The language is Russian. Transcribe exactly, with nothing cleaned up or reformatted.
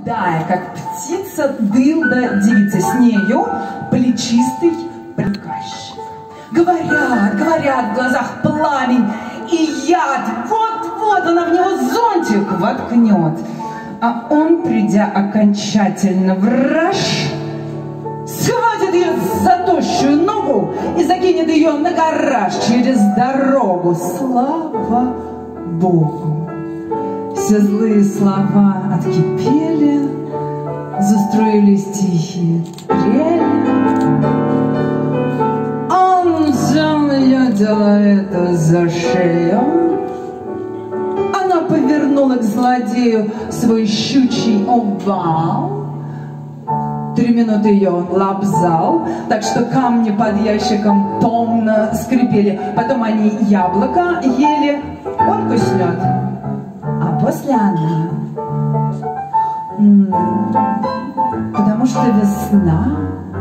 худая, как птица, дылда девица, с нею плечистый приказчик. Говорят, говорят, в глазах пламень и яд, вот-вот она в него зонтик воткнет. А он, придя окончательно в раж, схватит ее за тощую ногу и закинет ее на гараж через дорогу. Слава Богу! Все злые слова откипели, заструились тихие трели. Он взял ее, делая это за шею. Она повернула к злодею свой щучий овал. Три минуты ее он лобзал, так что камни под ящиком томно скрипели. Потом они яблоко ели, он куснет. А после она, М -м, потому что весна,